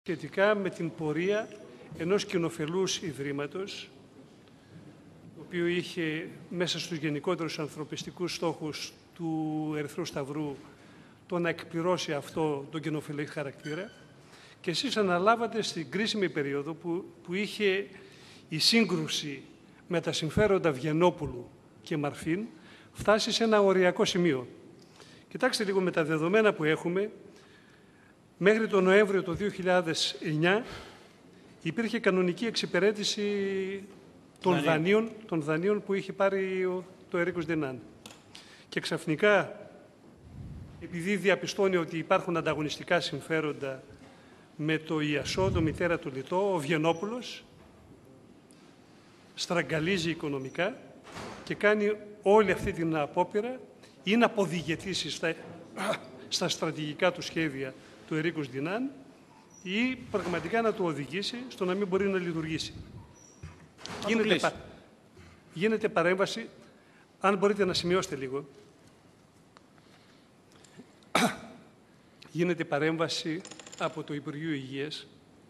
σχετικά με την πορεία ενός κοινοφελούς ιδρύματος, το οποίο είχε μέσα στους γενικότερους ανθρωπιστικούς στόχους του Ερυθρού Σταυρού το να εκπληρώσει αυτό τον κοινοφελή χαρακτήρα, και εσείς αναλάβατε στην κρίσιμη περίοδο που είχε η σύγκρουση με τα συμφέροντα Βιεννόπουλου και Μαρφίν φτάσει σε ένα οριακό σημείο. Κοιτάξτε λίγο με τα δεδομένα που έχουμε. Μέχρι τον Νοέμβριο του 2009 υπήρχε κανονική εξυπηρέτηση των δανείων που είχε πάρει το Ερίκος Ντινάν. Και ξαφνικά, επειδή διαπιστώνει ότι υπάρχουν ανταγωνιστικά συμφέροντα με το ΙΑΣΟ, το μητέρα του Λιτό, ο Βιεννόπουλος στραγγαλίζει οικονομικά και κάνει όλη αυτή την απόπειρα ή να αποδιγετήσει στα στρατηγικά του σχέδια του Ερίκος Ντινάν ή πραγματικά να του οδηγήσει στο να μην μπορεί να λειτουργήσει. Γίνεται παρέμβαση, αν μπορείτε να σημειώσετε λίγο, γίνεται παρέμβαση από το Υπουργείο Υγείας,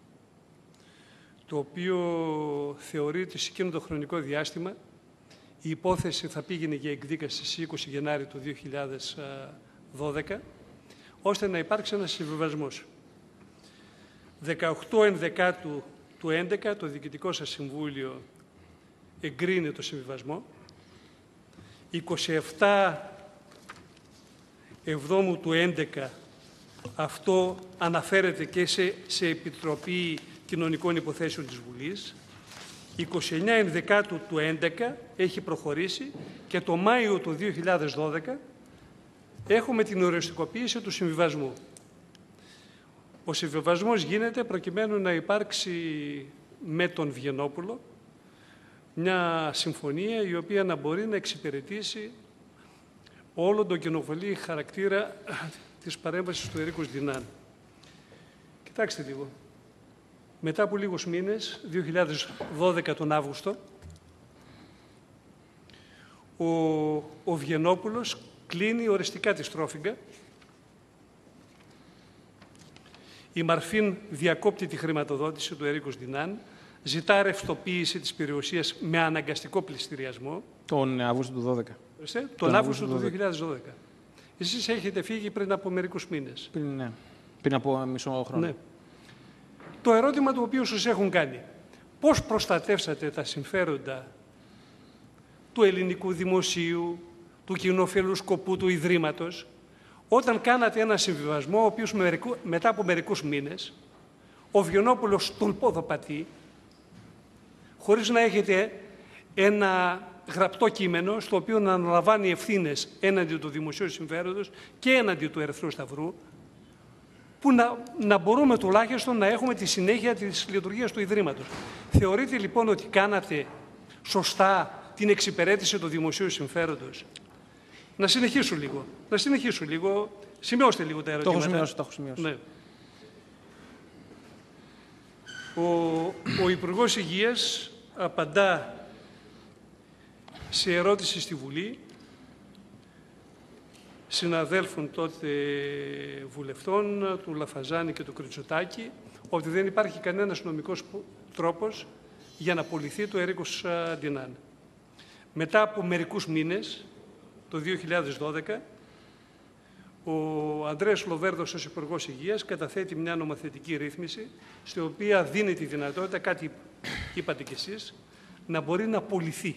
το οποίο θεωρεί ότι σε εκείνο το χρονικό διάστημα η υπόθεση θα πήγαινε για εκδίκαση στις 20 Γενάρη του 2012, ώστε να υπάρξει ένας συμβιβασμός. 18 Ενδεκάτου του 2011 το Διοικητικό σας Συμβούλιο εγκρίνει το συμβιβασμό. 27 Εβδόμου του 2011 αυτό αναφέρεται και σε Επιτροπή Κοινωνικών Υποθέσεων της Βουλής. 29 Ενδεκάτου του 2011 έχει προχωρήσει και το Μάιο του 2012 έχουμε την οριστικοποίηση του συμβιβασμού. Ο συμβιβασμός γίνεται προκειμένου να υπάρξει με τον Βιεννόπουλο μια συμφωνία η οποία να μπορεί να εξυπηρετήσει όλο τον κοινοφελή χαρακτήρα της παρέμβασης του Ερίκος Ντινάν. Κοιτάξτε λίγο. Μετά από λίγους μήνες, 2012 τον Αύγουστο, ο Βιεννόπουλος κλείνει οριστικά τη Στρόφιγγα. Η Μαρφίν διακόπτει τη χρηματοδότηση του Ερίκος Ντινάν, ζητά ρευστοποίηση της περιουσίας με αναγκαστικό πληστηριασμό. Τον Αύγουστο του 2012. Τον Αύγουστο του 2012. Εσείς έχετε φύγει πριν από μερικούς μήνες. Πριν από μισό χρόνο. Ναι. Το ερώτημα το οποίο σας έχουν κάνει, πώς προστατεύσατε τα συμφέροντα του ελληνικού δημοσίου, του κοινοφελού σκοπού του Ιδρύματος, όταν κάνατε ένα συμβιβασμό, ο οποίος μετά από μερικούς μήνες, ο Βιεννόπουλος τον ποδοπατεί, χωρίς να έχετε ένα γραπτό κείμενο, στο οποίο να αναλαμβάνει ευθύνες έναντι του δημοσίου συμφέροντος και έναντι του Ερυθρού Σταυρού, που να μπορούμε τουλάχιστον να έχουμε τη συνέχεια της λειτουργίας του Ιδρύματος. Θεωρείτε λοιπόν ότι κάνατε σωστά την εξυπηρέτηση του δημοσίου συμφέροντος? Να συνεχίσω λίγο. Σημειώστε λίγο τα ερωτήματα. Το έχω σημειώσει. Ναι. Ο Υπουργός Υγείας απαντά σε ερώτηση στη Βουλή συναδέλφων τότε βουλευτών, του Λαφαζάνη και του Κριτσοτάκη, ότι δεν υπάρχει κανένας νομικός τρόπος για να απολυθεί το Ερίκος Ντινάν. Μετά από μερικούς μήνες, το 2012, ο Ανδρέας Λοβέρδος ως Υπουργός Υγείας καταθέτει μια νομοθετική ρύθμιση, στη οποία δίνει τη δυνατότητα, κάτι είπατε κι εσείς, να μπορεί να απολυθεί.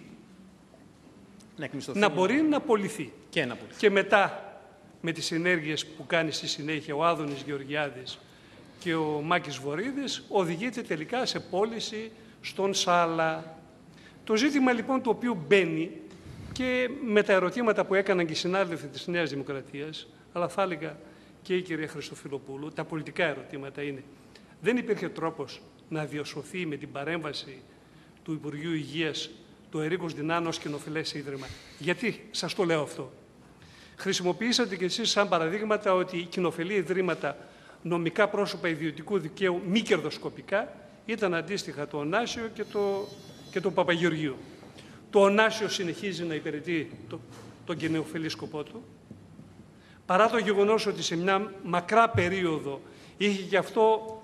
Να μπορεί να απολυθεί. Και μετά, με τις ενέργειες που κάνει στη συνέχεια ο Άδωνης Γεωργιάδης και ο Μάκης Βορίδης, οδηγείται τελικά σε πώληση στον Σάλα. Το ζήτημα λοιπόν το οποίο μπαίνει, και με τα ερωτήματα που έκαναν και οι συνάδελφοι της Νέας Δημοκρατίας, αλλά θα έλεγα και η κυρία Χριστοφιλοπούλου, τα πολιτικά ερωτήματα είναι: δεν υπήρχε τρόπος να διασωθεί με την παρέμβαση του Υπουργείου Υγείας το Ερίκος Ντινάν ως κοινοφελές ίδρυμα? Γιατί σας το λέω αυτό? Χρησιμοποιήσατε και εσείς σαν παραδείγματα ότι οι κοινοφελή ιδρύματα, νομικά πρόσωπα ιδιωτικού δικαίου μη κερδοσκοπικά, ήταν αντίστοιχα το Ωνάσιο και το Παπαγεωργίου. Το Ωνάσιο συνεχίζει να υπηρετεί τον κοινοφελή σκοπό του, παρά το γεγονός ότι σε μια μακρά περίοδο είχε και αυτό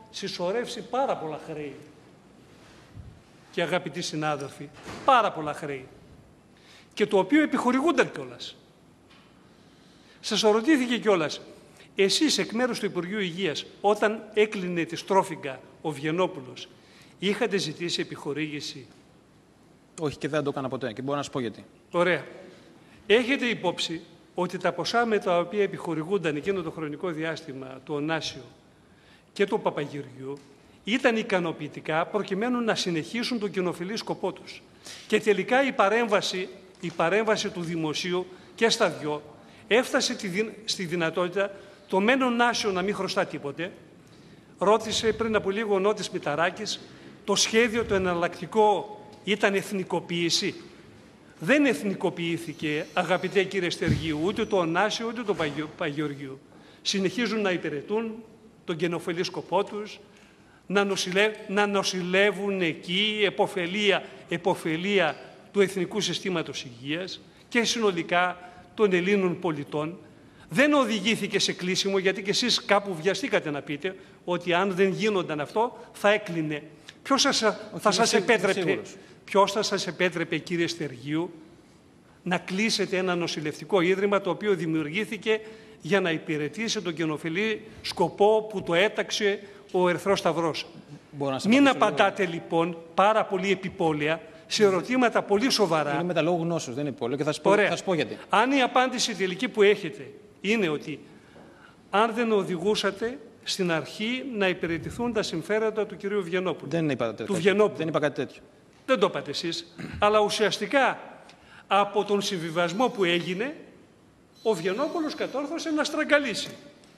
συσσωρεύσει πάρα πολλά χρέη. Και αγαπητοί συνάδελφοι, πάρα πολλά χρέη. Και το οποίο επιχορηγούνταν κιόλας. Σας ρωτήθηκε κιόλας, εσείς εκ μέρους του Υπουργείου Υγείας, όταν έκλεινε τη στρόφιγγα ο Βιενόπουλος, είχατε ζητήσει επιχορήγηση? Όχι, και δεν το έκανα ποτέ και μπορώ να σας πω γιατί. Ωραία. Έχετε υπόψη ότι τα ποσά με τα οποία επιχορηγούνταν εκείνο το χρονικό διάστημα του Ωνάσιο και του Παπαγεωργιού ήταν ικανοποιητικά προκειμένου να συνεχίσουν τον κοινοφιλή σκοπό τους. Και τελικά η παρέμβαση του δημοσίου και στα δυο έφτασε στη δυνατότητα το μεν Ωνάσιο να μην χρωστά τίποτε. Ρώτησε πριν από λίγο ο Νότης Μηταράκης, το σχέδιο το εναλλακτικό ήταν εθνικοποίηση? Δεν εθνικοποιήθηκε, αγαπητέ κύριε Στεργίου, ούτε το Ωνάσιο ούτε το Παγεωργίου. Συνεχίζουν να υπηρετούν τον κοινοφιλή σκοπό τους, να νοσηλεύουν εκεί επωφελία του Εθνικού Συστήματος Υγείας και συνολικά των Ελλήνων πολιτών. Δεν οδηγήθηκε σε κλείσιμο, γιατί και εσείς κάπου βιαστήκατε να πείτε ότι αν δεν γίνονταν αυτό θα έκλεινε. Ποιος θα σας επέτρεπε, κύριε Στεργίου, να κλείσετε ένα νοσηλευτικό ίδρυμα το οποίο δημιουργήθηκε για να υπηρετήσει τον κοινοφιλή σκοπό που το έταξε ο Ερυθρός Σταυρός? Μην απαντάτε λοιπόν πάρα πολύ επιπόλαια σε ερωτήματα πολύ σοβαρά. Είναι με τα λόγου γνώσεως, δεν είναι επιπόλαιο, και θα σας πω γιατί. Αν η απάντηση τελική που έχετε είναι ότι αν δεν οδηγούσατε στην αρχή να υπηρετηθούν τα συμφέροντα του κυρίου Βιενόπουλου. Δεν είπα κάτι τέτοιο. Δεν το είπατε εσείς. Αλλά ουσιαστικά από τον συμβιβασμό που έγινε, ο Βιενόπουλος κατόρθωσε να στραγγαλίσει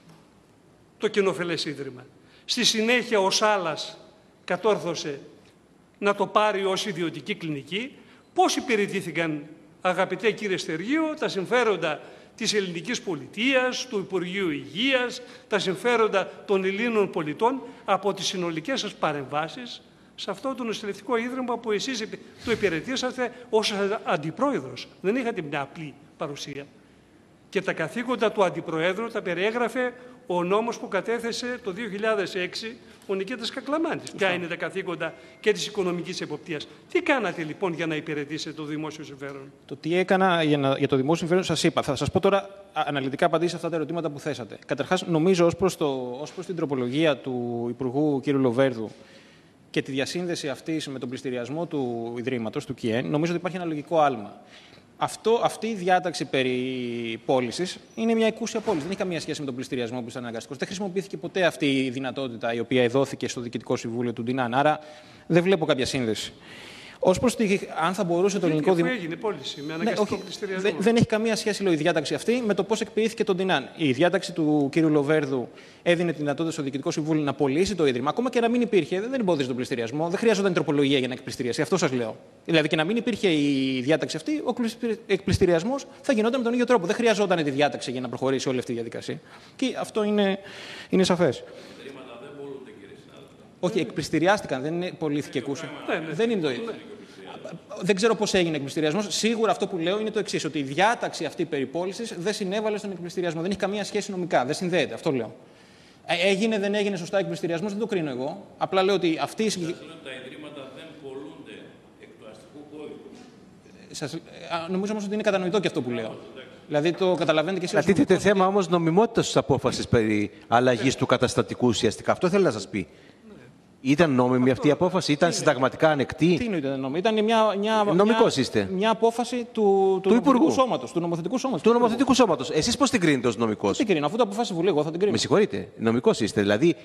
το κοινοφελές ίδρυμα. Στη συνέχεια ο Σάλας κατόρθωσε να το πάρει ως ιδιωτική κλινική. Πώς υπηρετήθηκαν, αγαπητέ κύριε Στεργίου, τα συμφέροντα της ελληνικής πολιτείας, του Υπουργείου Υγείας, τα συμφέροντα των Ελλήνων πολιτών από τις συνολικές σας παρεμβάσεις σε αυτό το νοσηλευτικό ίδρυμα που εσείς το υπηρετήσατε ως αντιπρόεδρος. Δεν είχατε μια απλή παρουσία. Και τα καθήκοντα του αντιπροέδρου τα περιέγραφε ο νόμος που κατέθεσε το 2006 ο Νικήτας Κακλαμάνης. Ποια είναι τα καθήκοντα και της οικονομικής εποπτείας? Τι κάνατε λοιπόν για να υπηρετήσετε το δημόσιο συμφέρον? Το τι έκανα για το δημόσιο συμφέρον σας είπα. Θα σας πω τώρα αναλυτικά απαντήσεις σε αυτά τα ερωτήματα που θέσατε. Καταρχάς, νομίζω ως προς την τροπολογία του Υπουργού κ. Λοβέρδου και τη διασύνδεση αυτής με τον πληστηριασμό του Ιδρύματος, του ΚΙΕΝ, νομίζω ότι υπάρχει ένα λογικό άλμα. Αυτή η διάταξη περί πώλησης είναι μια εκούσια πώληση. Δεν έχει καμία σχέση με τον πληστηριασμό που ήταν αναγκαστικός. Δεν χρησιμοποιήθηκε ποτέ αυτή η δυνατότητα η οποία εδόθηκε στο Διοικητικό Συμβούλιο του Ντινάν. Άρα δεν βλέπω κάποια σύνδεση. Ως προς αν θα μπορούσε το ελληνικό δημόσιο. Έγινε πώληση με αναγκαστικό πληστηριασμό. Δεν έχει καμία σχέση, λέω, η διάταξη αυτή με το πώς εκποιήθηκε το Ντινάν. Η διάταξη του κ. Λοβέρδου έδινε τη δυνατότητα στο Διοικητικό Συμβούλιο να πωλήσει το ίδρυμα. Ακόμα και να μην υπήρχε, δεν εμπόδιζε τον πληστηριασμό. Δεν χρειάζονταν τροπολογία για να εκπληστηριάσει. Αυτό σας λέω. Δηλαδή και να μην υπήρχε η διάταξη αυτή, ο εκπληστηριασμός θα γινόταν με τον ίδιο τρόπο. Δεν χρειαζόταν τη διάταξη για να προχωρήσει όλη αυτή η διαδικασία. Και αυτό είναι σαφές. Όχι, εκπληστηριάστηκαν, δεν πωλήθηκε εκούσια. Δεν είναι το ίδιο. Δεν ξέρω πώς έγινε εκπληστηριασμός. Σίγουρα αυτό που λέω είναι το εξής: ότι η διάταξη αυτή περί πώλησης δεν συνέβαλε στον εκπληστηριασμό. Δεν έχει καμία σχέση νομικά. Δεν συνδέεται. Αυτό λέω. Έγινε, δεν έγινε σωστά εκπληστηριασμός, δεν το κρίνω εγώ. Απλά λέω ότι αυτή η συγκεκριμένη. Τα ιδρύματα δεν πολλούνται εκ του αστικού κώδικου. Νομίζω όμως ότι είναι κατανοητό και αυτό που λέω. Δηλαδή το καταλαβαίνετε και εσείς. Τίθεται θέμα όμως νομιμότητας της απόφασης περί αλλαγής του καταστατικού ουσιαστικά. Αυτό θέλω να σας πει. Ήταν νόμιμη αυτή η απόφαση, ήταν συνταγματικά ανεκτή? Τι ήταν νόμιμη? Ήταν μια απόφαση του Υπουργού Σώματος, του νομοθετικού σώματος. Του νομοθετικού σώματος. Εσείς πώς την κρίνετε ως νομικός? Πώς την κρίνω, αφού το αποφάσισε η Βουλή, εγώ θα την κρίνω. Με συγχωρείτε, νομικός είστε. Δηλαδή,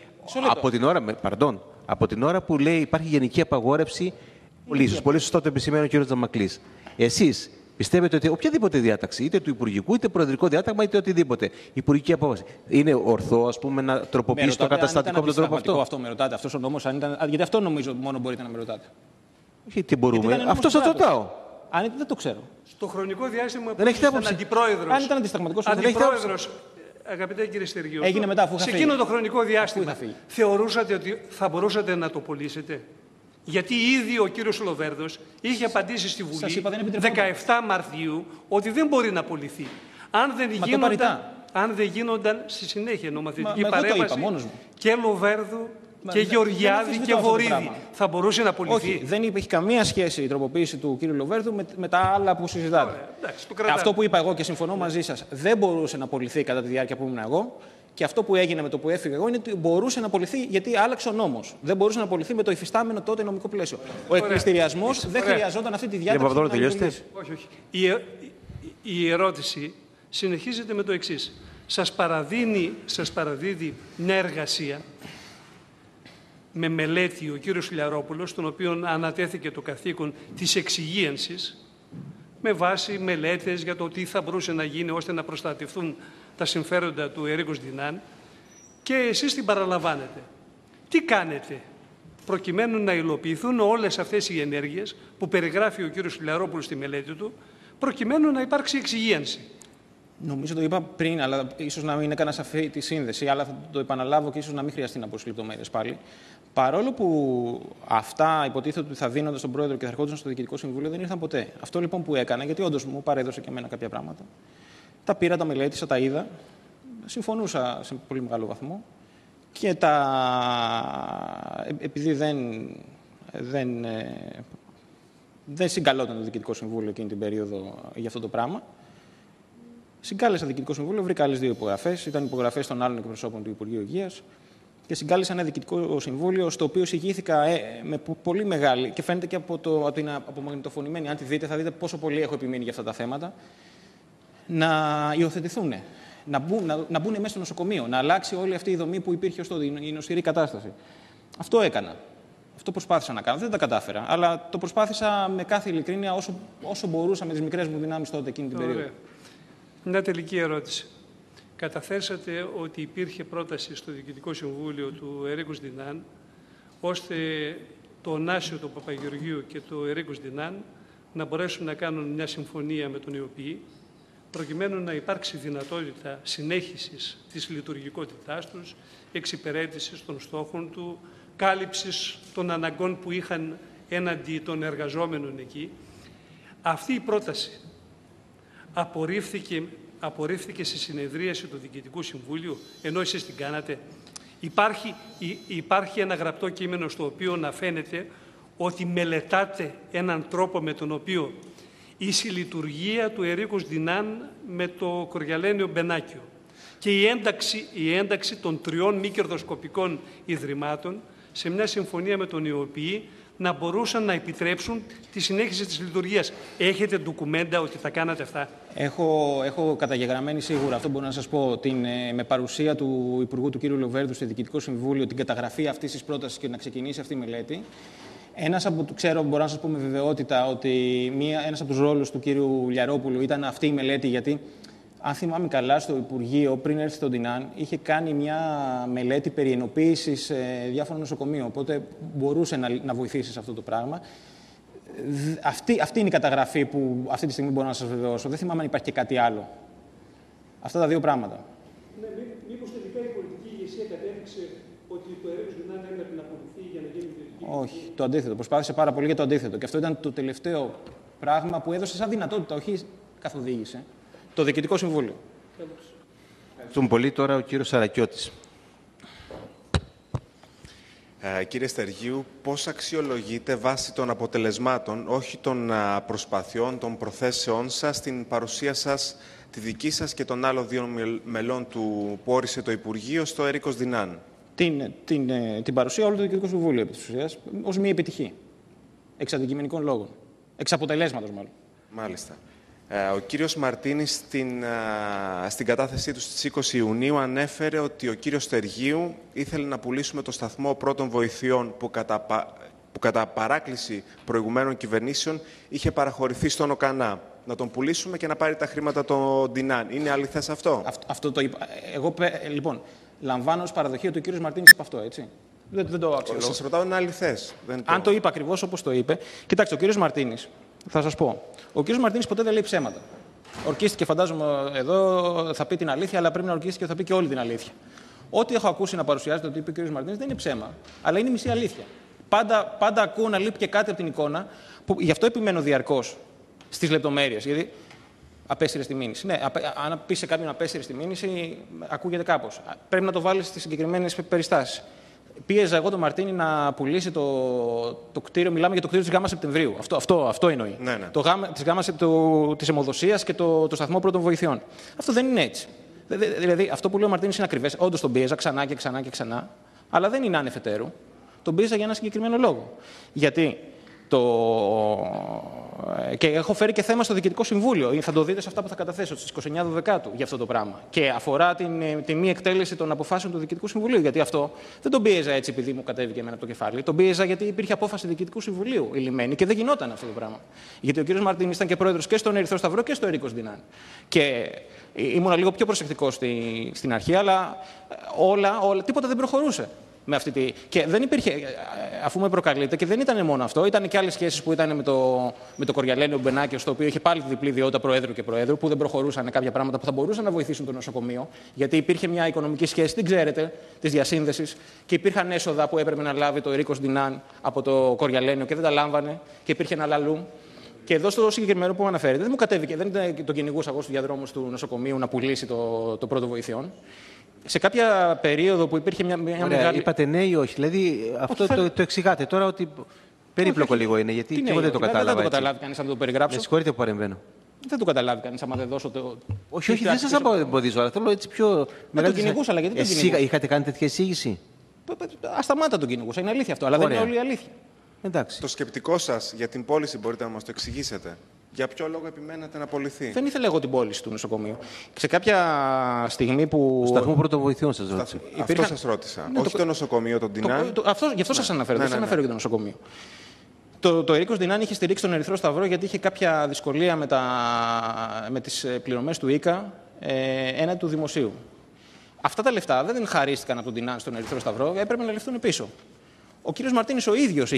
από την ώρα που λέει υπάρχει γενική απαγόρευση, πολύ σωστά το επισημαίνει ο κ. Τζαμακλής. Εσείς πιστεύετε ότι οποιαδήποτε διάταξη, είτε του Υπουργικού, είτε προεδρικό διάταγμα, είτε οτιδήποτε, υπουργική απόφαση, είναι ορθό, ας πούμε, να τροποποιήσει το καταστατικό από τον τρόπο αυτό? Αυτό με ρωτάτε. Αυτός ο νόμος, αν ήταν. Γιατί αυτό νομίζω μόνο μπορείτε να με ρωτάτε. Τι μπορούμε. Αυτό σας ρωτάω. Αν δεν το ξέρω. Στο χρονικό διάστημα που ήταν αντιπρόεδρος. Αν ήταν αντισταγματικός. Αντιπρόεδρος, αγαπητέ κύριε Στεργίου. Έγινε μετά, αφού είχα σε φύγει. εκείνο το χρονικό διάστημα θεωρούσατε ότι θα μπορούσατε να το πωλήσετε? Γιατί ήδη ο κύριος Λοβέρδος είχε απαντήσει στη Βουλή 17 Μαρτίου ότι δεν μπορεί να πωληθεί. Αν δεν γίνονταν στη συνέχεια νομοθετική παρέμβαση και Λοβέρδου Και Γεωργιάδη και Βορίδη. Θα μπορούσε να απολυθεί? Όχι, δεν έχει καμία σχέση η τροποποίηση του κ. Λοβέρδου με τα άλλα που συζητάτε. Ωραία, εντάξει, αυτό που είπα εγώ και συμφωνώ μαζί σας, δεν μπορούσε να απολυθεί κατά τη διάρκεια που ήμουν εγώ. Και αυτό που έγινε με το που έφυγε εγώ είναι ότι μπορούσε να απολυθεί γιατί άλλαξε ο νόμος. Δεν μπορούσε να απολυθεί με το υφιστάμενο τότε νομικό πλαίσιο. Ο εκπληστηριασμός δεν χρειαζόταν αυτή τη διάταξη. Όχι. Η ερώτηση συνεχίζεται με το εξής. Σας παραδίδει μια εργασία με μελέτη ο κύριος Λιαρόπουλος, τον οποίο ανατέθηκε το καθήκον της εξυγίανσης, με βάση μελέτες για το τι θα μπορούσε να γίνει ώστε να προστατευτούν τα συμφέροντα του Ερίκος Ντινάν, και εσείς την παραλαμβάνετε. Τι κάνετε προκειμένου να υλοποιηθούν όλες αυτές οι ενέργειες που περιγράφει ο κύριος Λιαρόπουλος στη μελέτη του, προκειμένου να υπάρξει εξυγίανση? Νομίζω το είπα πριν, αλλά ίσως να μην έκανα σαφή τη σύνδεση, αλλά θα το επαναλάβω και ίσως να μην χρειαστεί να πω στις λεπτομέρειες πάλι. Παρόλο που αυτά υποτίθεται ότι θα δίνονται στον πρόεδρο και θα ερχόντουσαν στο Διοικητικό Συμβούλιο, δεν ήρθαν ποτέ. Αυτό λοιπόν που έκανα, γιατί όντως μου παρέδωσε και εμένα κάποια πράγματα, τα πήρα, τα μελέτησα, τα είδα, συμφωνούσα σε πολύ μεγάλο βαθμό και επειδή δεν συγκαλόταν το Διοικητικό Συμβούλιο εκείνη την περίοδο για αυτό το πράγμα, συγκάλεσα Διοικητικό Συμβούλιο, βρήκα άλλες 2 υπογραφές, ήταν υπογραφές των άλλων εκπροσώπων του Υπουργείου Υγείας και συγκάλεσα ένα Διοικητικό Συμβούλιο στο οποίο εισηγήθηκα με πολύ μεγάλη, και φαίνεται και από την απομαγνητοφωνημένη, αν τη δείτε θα δείτε πόσο πολύ έχω επιμείνει για αυτά τα θέματα, να υιοθετηθούν, να μπουν μέσα στο νοσοκομείο, να αλλάξει όλη αυτή η δομή που υπήρχε ως τότε, η νοσηρή κατάσταση. Αυτό έκανα. Αυτό προσπάθησα να κάνω. Δεν τα κατάφερα, αλλά το προσπάθησα με κάθε ειλικρίνεια όσο μπορούσα με τις μικρές μου δυνάμεις τότε εκείνη την περίοδο. Μια τελική ερώτηση. Καταθέσατε ότι υπήρχε πρόταση στο Διοικητικό Συμβούλιο του Ερίκος Ντινάν, ώστε το Νάσιο του Παπαγεωργίου και το Ερίκος Ντινάν να μπορέσουν να κάνουν μια συμφωνία με τον ΙΟΠΗ, προκειμένου να υπάρξει δυνατότητα συνέχισης της λειτουργικότητάς τους, εξυπηρέτησης των στόχων του, κάλυψης των αναγκών που είχαν έναντι των εργαζόμενων εκεί. Αυτή η πρόταση απορρίφθηκε στη συνεδρίαση του Διοικητικού Συμβούλιου, ενώ εσείς την κάνατε. Υπάρχει ένα γραπτό κείμενο στο οποίο να φαίνεται ότι μελετάτε έναν τρόπο με τον οποίο η συλλειτουργία του Ερίκος Ντινάν με το Κοριαλένιο Μπενάκιο και η ένταξη των 3 μη κερδοσκοπικών ιδρυμάτων σε μια συμφωνία με τον ΙΟΠΗ να μπορούσαν να επιτρέψουν τη συνέχιση της λειτουργίας. Έχετε ντοκουμέντα ότι θα κάνατε αυτά? Έχω καταγεγραμμένη σίγουρα, αυτό μπορώ να σας πω, με παρουσία του Υπουργού του κ. Λοβέρδου στο Διοικητικό Συμβούλιο, την καταγραφή αυτής της πρότασης και να ξεκινήσει αυτή η μελέτη. Μπορώ να σας πω με βεβαιότητα ότι ένας από τους ρόλους του κ. Λιαρόπουλου ήταν αυτή η μελέτη, γιατί αν θυμάμαι καλά, στο Υπουργείο, πριν έρθει το Ντινάν, είχε κάνει μια μελέτη περί ενοποίησης διάφορων νοσοκομείων. Οπότε μπορούσε να βοηθήσει σε αυτό το πράγμα. Αυτή είναι η καταγραφή που αυτή τη στιγμή μπορώ να σας βεβαιώσω. Δεν θυμάμαι αν υπάρχει και κάτι άλλο. Αυτά τα 2 πράγματα. Ναι, μήπως τελικά η πολιτική ηγεσία κατέληξε ότι το Ερίκος Ντινάν έπρεπε να απολυθεί για να γίνει ιδιωτική? Όχι, το αντίθετο. Προσπάθησε πάρα πολύ για το αντίθετο. Και αυτό ήταν το τελευταίο πράγμα που έδωσε σαν δυνατότητα, όχι καθοδήγησε, το Διοικητικό Συμβούλιο. Ευχαριστούμε πολύ. Τώρα ο κύριος Σαρακιώτης. Κύριε Στεργίου, πώς αξιολογείτε βάσει των αποτελεσμάτων, όχι των προσπαθειών, των προθέσεών σας, την παρουσία σας, τη δική σας και των άλλων 2 μελών που όρισε το Υπουργείο στο Ερίκος Ντινάν? Την παρουσία όλου του Διοικητικού Συμβούλου, επί της ουσίας, ως μη επιτυχή. Εξ αντικειμενικών λόγων. Εξ αποτελέσματος, μάλλον. Μάλιστα. Ο κύριος Μαρτίνης στην κατάθεσή του στις 20 Ιουνίου ανέφερε ότι ο κύριος Στεργίου ήθελε να πουλήσουμε το σταθμό πρώτων βοηθειών που κατά παράκληση προηγουμένων κυβερνήσεων είχε παραχωρηθεί στον ΟΚΑΝΑ. Να τον πουλήσουμε και να πάρει τα χρήματα των Ντινάν. Είναι αληθές αυτό? Αυτό το είπα. Εγώ, λοιπόν, λαμβάνω ως παραδοχή ότι ο κύριος Μαρτίνης είπε αυτό, έτσι. Δεν το αξιολογώ. Σας ρωτάω, είναι αληθές? Αν το είπα ακριβώς όπως το είπε. Κοιτάξτε, ο κύριος Μαρτίνης, θα σας πω. Ο κύριος Μαρτίνης ποτέ δεν λέει ψέματα. Ορκίστηκε, φαντάζομαι, εδώ θα πει την αλήθεια, αλλά πρέπει να ορκίστηκε και θα πει και όλη την αλήθεια. Ό,τι έχω ακούσει να παρουσιάζεται ότι είπε ο κύριος Μαρτίνης δεν είναι ψέμα, αλλά είναι μισή αλήθεια. Πάντα ακούω να λείπει και κάτι από την εικόνα, που γι' αυτό επιμένω διαρκώς στις λεπτομέρειες. Γιατί απέσυρε στη μήνυση. Ναι, αν πει σε κάποιον απέσυρε στη μήνυση, ακούγεται κάπως. Πρέπει να το βάλεις στις συγκεκριμένες περιστάσεις. Πίεζα εγώ τον Μαρτίνη να πουλήσει το κτίριο. Μιλάμε για το κτίριο της Γάμα Σεπτεμβρίου. Αυτό εννοεί. Ναι. Της Γάμας της αιμοδοσίας και το σταθμό πρώτων βοηθειών. Αυτό δεν είναι έτσι. Δηλαδή, αυτό που λέει ο Μαρτίνης είναι ακριβές. Όντως τον πίεζα ξανά και ξανά και ξανά. Αλλά δεν είναι ανεφετέρου. Τον πίεζα για ένα συγκεκριμένο λόγο. Γιατί και έχω φέρει και θέμα στο Διοικητικό Συμβούλιο. Θα το δείτε σε αυτά που θα καταθέσω στις 29 Δεκάτου για αυτό το πράγμα. Και αφορά τη μη εκτέλεση των αποφάσεων του Διοικητικού Συμβουλίου. Γιατί αυτό δεν τον πίεζα έτσι επειδή μου κατέβηκε εμένα από το κεφάλι. Τον πίεζα γιατί υπήρχε απόφαση Διοικητικού Συμβουλίου ηλυμένη και δεν γινόταν αυτό το πράγμα. Γιατί ο κ. Μαρτίνης ήταν και πρόεδρος και στον Ερυθρό Σταυρό και στο Ερίκος Δυνάν. Και ήμουν λίγο πιο προσεκτικός στην αρχή, αλλά τίποτα δεν προχωρούσε. Και δεν υπήρχε, αφού με προκαλείτε, και δεν ήταν μόνο αυτό, ήταν και άλλες σχέσεις που ήταν με το Κοριαλένιο Μπενάκιο, στο οποίο είχε πάλι τη διπλή ιδιότητα Προέδρου και Προέδρου, που δεν προχωρούσαν κάποια πράγματα που θα μπορούσαν να βοηθήσουν το νοσοκομείο, γιατί υπήρχε μια οικονομική σχέση, την ξέρετε, της διασύνδεσης, και υπήρχαν έσοδα που έπρεπε να λάβει το Ερίκος Δυνάν από το Κοριαλένιο και δεν τα λάμβανε, και υπήρχε ένα λαλούμ. Και εδώ στο συγκεκριμένο που μου αναφέρετε, δεν μου κατέβηκε, δεν τον κυνηγούσα εγώ στους διαδρόμους του νοσοκομείου να πουλήσει το πρώτο βοηθειών. Σε κάποια περίοδο που υπήρχε μια μεγάλη. Είπατε ναι ή όχι. Δηλαδή αυτό το εξηγάτε τώρα ότι. Περίπλοκο λίγο είναι, γιατί εγώ δεν το κατάλαβα. Δεν το καταλάβει κανείς αν το περιγράψω. Με συγχωρείτε που παρεμβαίνω. Δεν το καταλάβει κανείς άμα δεν δώσω το. Όχι, δεν σας εμποδίζω, αλλά θέλω έτσι πιο. Δεν τον κυνηγούσα, αλλά γιατί τον κυνηγούσα. Εσείς είχατε κάνει τέτοια εισήγηση? Ασταμάτα τον κυνηγούσα. Είναι αλήθεια αυτό, αλλά δεν είναι όλη η αλήθεια. Εντάξει. Το σκεπτικό σας για την πώληση μπορείτε να μας το εξηγήσετε? Για ποιο λόγο επιμένατε να πωληθεί? Δεν ήθελα εγώ την πώληση του νοσοκομείου. Σε κάποια στιγμή που. Σταθμό πρώτων βοηθειών σας ρώτησα. Αυτό σας ρώτησα. Όχι το νοσοκομείο, τον Ντινάν. Γι' αυτό σας αναφέρω. Δεν σας αναφέρω για το νοσοκομείο. Το Ερίκος Δυνάν είχε στηρίξει τον Ερυθρό Σταυρό γιατί είχε κάποια δυσκολία με τις πληρωμές του ΙΚΑ έναντι του δημοσίου. Αυτά τα λεφτά δεν χαρίστηκαν από τον Ντινάν στον Ερυθρό Σταυρό, έπρεπε να ληφθούν πίσω. Ο κύριος Μαρτίνης ο ίδιος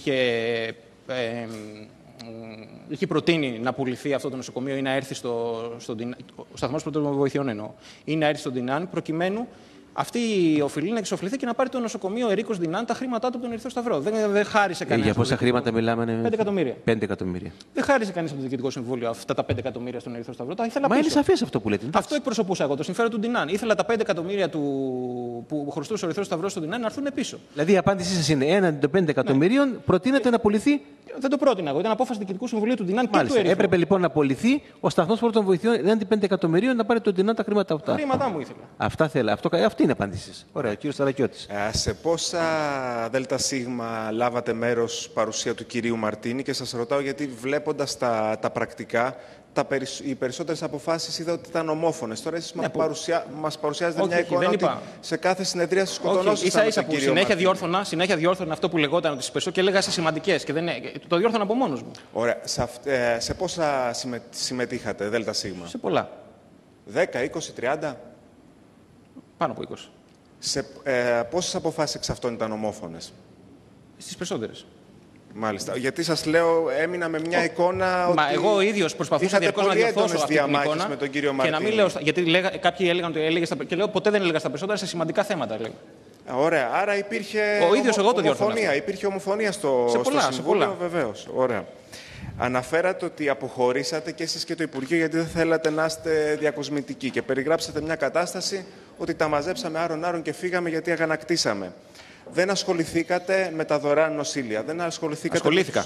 είχε προτείνει να πουληθεί αυτό το νοσοκομείο ή να έρθει ο σταθμός πρώτων βοηθειών εννοώ, ή να έρθει στον Ντινάν, προκειμένου αυτή η οφειλή να εξοφληθεί και να πάρει το νοσοκομείο Ερίκος Δυνάν τα χρήματά του από τον Ερυθρό Σταυρό. Δεν χάρισε κανείς. Για πόσα χρήματα μιλάμε? 5 εκατομμύρια. 5 εκατομμύρια. Δεν χάρισε κανείς από το Διοικητικό Συμβούλιο αυτά τα 5 εκατομμύρια στον Ερυθρό Σταυρό. Τα ήθελα πίσω. Είναι σαφές αυτό που λέτε. Αυτό εκπροσωπούσα εγώ, το συμφέρον του Ντινάν. Ήθελα τα 5 εκατομμύρια που χρωστούσε ο Ερυθρός Σταυρός στον Ντινάν να έρθουν πίσω. Δηλαδή η απάντησή σας είναι έναντι των 5 εκατομμυρίων προτείνεται να πουληθεί. Δεν το πρότεινα εγώ. Ήταν απόφαση Διοικητικού Συμβουλίου του Ντινάν και του Ερυθρού. Έπρεπε λοιπόν να πωληθεί ο σταθμός πρώτων βοηθειών έναντι 5 εκατομμυρίων να πάρει τον Ντινάν τα χρήματα αυτά. Τα χρήματά μου ήθελα. Αυτά θέλω. Αυτή είναι η απάντησή σας. Ωραία, κύριο Σταρακιώτης. Σε πόσα ΔΣ λάβατε μέρος παρουσία του κυρίου Μαρτίνη, και σας ρωτάω γιατί βλέποντας τα πρακτικά, οι περισσότερες αποφάσεις είδα ότι ήταν ομόφωνες. Τώρα εσείς μας παρουσιάζετε μια εικόνα ότι σε κάθε συνεδρία σας σκοτωνόσασταν με τον κύριο Μαρτίνη. Συνέχεια διόρθωνα αυτό που λεγόταν ότι στις περισσότερες και έλεγα σε σημαντικές. Και το διόρθωνα από μόνος μου. Ωραία. Σε πόσα συμμετείχατε ΔΣ? Σε πολλά. 10, 20, 30? Πάνω από 20. Πόσες αποφάσεις εξ αυτών ήταν ομόφωνες? Στις περισσότερες. Μάλιστα. Γιατί σας λέω, έμεινα με μια εικόνα ότι. Μα εγώ ίδιος προσπαθούσα διαρκώς να διορθώσω αυτή την εικόνα. Με τον κύριο Μαρτίνη. Και να μην λέω. Γιατί κάποιοι έλεγαν ότι έλεγε. Και λέω ποτέ δεν έλεγα στα περισσότερα, σε σημαντικά θέματα. Λέω. Ωραία. Άρα υπήρχε. Ο ίδιος εγώ το διορθώνα. Υπήρχε ομοφωνία στο Συμβούλιο, βεβαίως. Ωραία. Αναφέρατε ότι αποχωρήσατε και εσείς και το Υπουργείο γιατί δεν θέλατε να είστε διακοσμητικοί και περιγράψατε μια κατάσταση ότι τα μαζέψαμε άρον-άρον και φύγαμε γιατί αγανακτήσαμε. Δεν ασχοληθήκατε με τα δωρεάν νοσήλια. Ασχολήθηκα.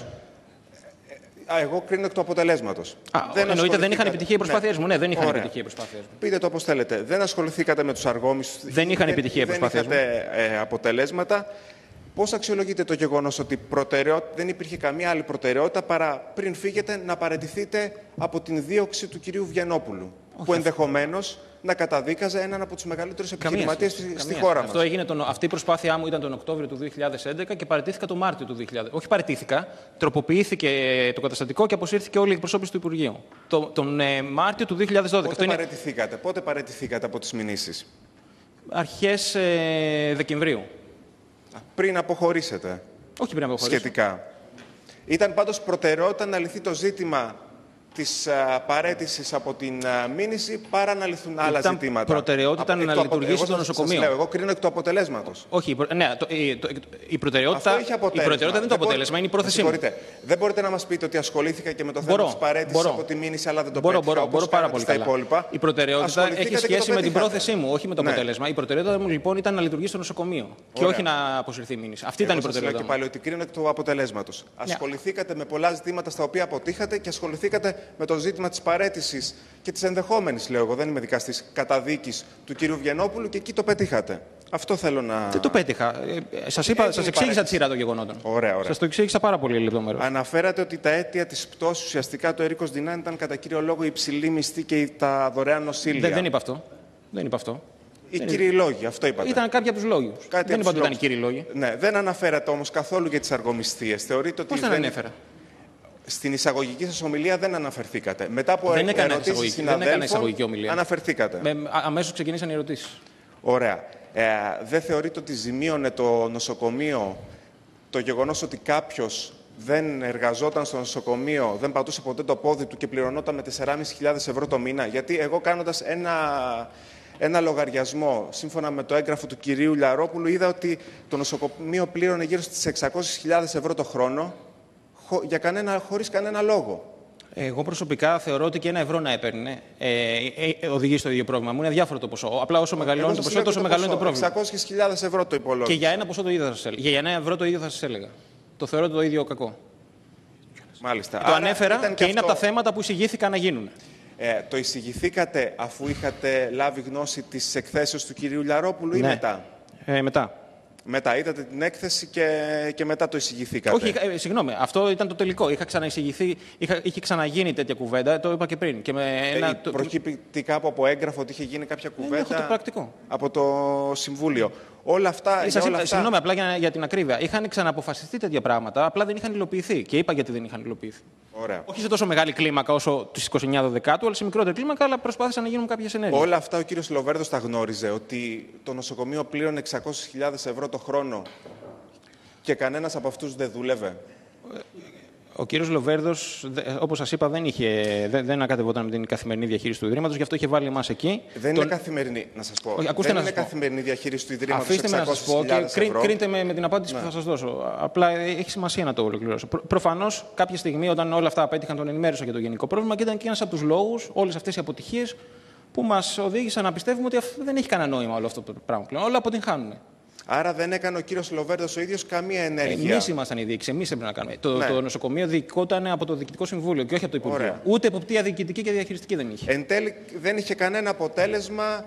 Εγώ κρίνω εκ του αποτελέσματος. Εννοείται δεν είχαν επιτυχία οι προσπάθειές μου. Ναι, δεν είχαν επιτυχία οι προσπάθειές μου. Πείτε το όπως θέλετε. Δεν ασχοληθήκατε με τους αργόμιστους. Δεν είχαν επιτυχία οι προσπάθειές μου. Δεν είχατε αποτελέσματα. Πώς αξιολογείτε το γεγονός ότι δεν υπήρχε καμία άλλη προτεραιότητα παρά πριν φύγετε να παραιτηθείτε από την δίωξη του κυρίου Βιενόπουλου, που ενδεχομένως να καταδίκαζε έναν από τους μεγαλύτερους επιχειρηματίες στη χώρα μας. Αυτή η προσπάθειά μου ήταν τον Οκτώβριο του 2011 και παραιτήθηκα τον Μάρτιο του 2000. Όχι παραιτήθηκα, τροποποιήθηκε το καταστατικό και αποσύρθηκε όλη η εκπροσώπηση του Υπουργείου. Τον Μάρτιο του 2012. Πότε παραιτηθήκατε από τις μηνύσεις? Αρχές Δεκεμβρίου. Πριν αποχωρήσετε. Όχι πριν αποχωρήσω. Σχετικά. Ήταν πάντως προτεραιότητα να λυθεί το ζήτημα της παραίτησης από την μήνυση παρά να λυθούν άλλα Ήταν ζητήματα. προτεραιότητα να λειτουργήσει το νοσοκομείο. Εγώ κρίνω εκ του αποτελέσματος. Όχι, η προτεραιότητα δεν είναι το αποτέλεσμα, είναι η πρόθεσή μου. Δεν μπορείτε να μας πείτε ότι ασχολήθηκα και με το θέμα της παραίτησης από τη μήνυση, αλλά δεν το πέτυχα. Μπορώ πάρα πολύ καλά. Η προτεραιότητα έχει σχέση με την πρόθεσή μου, όχι με το αποτέλεσμα. Η προτεραιότητα μου λοιπόν ήταν να λειτουργήσει το νοσοκομείο και όχι να αποσυρθεί η μήνυση. Αυτή ήταν η προτεραιότητα. Και πάλι ότι κρίνω εκ του αποτελέσματος. Ασχοληθήκατε με πολλά ζητήματα στα οποία αποτύχατε και ασχοληθήκατε με το ζήτημα της παραίτησης και της ενδεχόμενης, λέω εγώ, δεν είμαι δικαστής, καταδίκης του κυρίου Βιενόπουλου και εκεί το πετύχατε. Αυτό θέλω να. Δεν το πέτυχα. Σας εξήγησα τη σειρά των γεγονότων. Ωραία. Σας το εξήγησα πάρα πολύ λεπτομερώς. Αναφέρατε ότι τα αίτια της πτώσης ουσιαστικά το Ερίκος Ντινάν ήταν κατά κύριο λόγο η υψηλή μισθή και τα δωρεάν νοσήλια. Δεν είπα αυτό. Οι κύριοι λόγοι, αυτό είπατε. Ήταν κάποιοι από τους λόγους. Δεν είπα ότι ήταν οι κύριοι λόγοι. Ναι, δεν αναφέρατε όμως καθόλου για τις αργομισθίες. Θεωρείτε ότι. Πώς δεν ανέφερα? Στην εισαγωγική σας ομιλία δεν αναφερθήκατε. Μετά από δεν έκανα εισαγωγική ομιλία. Αναφερθήκατε. Αμέσως ξεκινήσαν οι ερωτήσεις. Ωραία. Δεν θεωρείτε ότι ζημίωνε το νοσοκομείο το γεγονός ότι κάποιος δεν εργαζόταν στο νοσοκομείο, δεν πατούσε ποτέ το πόδι του και πληρωνόταν με 4.500 ευρώ το μήνα? Γιατί εγώ κάνοντας ένα λογαριασμό, σύμφωνα με το έγγραφο του κυρίου Λιαρόπουλου, είδα ότι το νοσοκομείο πλήρωνε γύρω στις 600.000 ευρώ το χρόνο χωρίς κανένα λόγο. Εγώ προσωπικά θεωρώ ότι και ένα ευρώ να έπαιρνε οδηγεί στο ίδιο πρόβλημα. Μου είναι διάφορο το ποσό. Απλά όσο μεγαλώνει το ποσό, τόσο μεγαλώνει το πρόβλημα. 600.000 ευρώ το υπολόγισα. Και για ένα ποσό το ίδιο θα σας έλεγα. Για ένα ευρώ το ίδιο θα σας έλεγα. Το θεωρώ το ίδιο κακό. Μάλιστα. Το ανέφερα και είναι από τα θέματα που εισηγήθηκαν να γίνουν. Το εισηγηθήκατε αφού είχατε λάβει γνώση της εκθέσεως του κυρίου Λιαρόπουλου ή μετά? Μετά. Μετά είδατε την έκθεση και μετά το εισηγηθήκατε. Όχι, συγγνώμη, αυτό ήταν το τελικό. Είχα ξαναεισηγηθεί, είχε ξαναγίνει τέτοια κουβέντα, το είπα και πριν. Και προκύπτει κάπου από έγγραφο ότι είχε γίνει κάποια κουβέντα? Έχω το πρακτικό. Από το Συμβούλιο. Όλα αυτά. Συγγνώμη, απλά για την ακρίβεια. Είχαν ξαναποφασιστεί τέτοια πράγματα, απλά δεν είχαν υλοποιηθεί. Και είπα γιατί δεν είχαν υλοποιηθεί. Ωραία. Όχι σε τόσο μεγάλη κλίμακα όσο τις 29 Δεκάτου, αλλά σε μικρότερη κλίμακα, αλλά προσπάθησαν να γίνουν κάποιες ενέργειες. Όλα αυτά ο κύριος Λοβέρδος τα γνώριζε, ότι το νοσοκομείο πλήρωνε 600.000 ευρώ το χρόνο και κανένας από αυτούς δεν δούλευε? Ο κύριος Λοβέρδος, όπως σας είπα, δεν ακατευόταν με την καθημερινή διαχείριση του Ιδρύματος, γι' αυτό είχε βάλει εμάς εκεί. Δεν είναι καθημερινή, να σας πω. Δεν είναι καθημερινή διαχείριση του Ιδρύματος. Αφήστε με να σας πω και κρίνετε με την απάντηση που θα σας δώσω. Απλά έχει σημασία να το ολοκληρώσω. Προφανώς, κάποια στιγμή, όταν όλα αυτά απέτυχαν, τον ενημέρωσα για το γενικό πρόβλημα και ήταν και ένας από τους λόγους, όλες αυτές οι αποτυχίες, που μας οδήγησαν να πιστεύουμε ότι δεν έχει κανένα νόημα όλο αυτό το πράγμα πλέον. Όλα αποτυγχάνουν. Άρα δεν έκανε ο κύριος Λοβέρδος ο ίδιος καμία ενέργεια? Εμείς ήμασταν οι διοίκηση, εμείς έπρεπε να κάνουμε. Το νοσοκομείο διοικόταν από το Διοικητικό Συμβούλιο και όχι από το Υπουργείο. Ωραία. Ούτε εποπτεία διοικητική και διαχειριστική δεν είχε. Εν τέλει δεν είχε κανένα αποτέλεσμα.